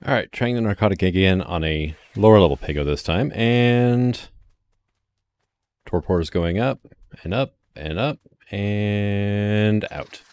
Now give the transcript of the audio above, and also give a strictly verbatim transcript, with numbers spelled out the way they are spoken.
All right, trying the narcotic again on a lower level Pego this time, and torpor is going up and up and up and out.